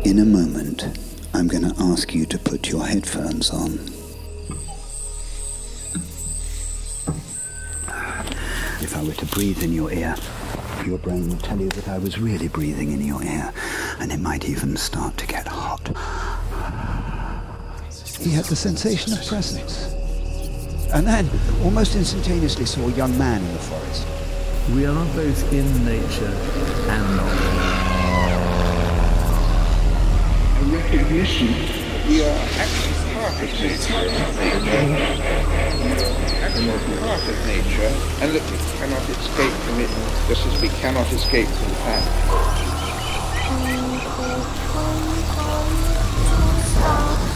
In a moment, I'm going to ask you to put your headphones on. If I were to breathe in your ear, your brain would tell you that I was really breathing in your ear, and it might even start to get hot. He had the sensation of presence, and then, almost instantaneously, saw a young man in the forest. We are both in nature and not. A recognition we are actually part of nature, part of nature, and that we cannot escape from it, just as we cannot escape from fact.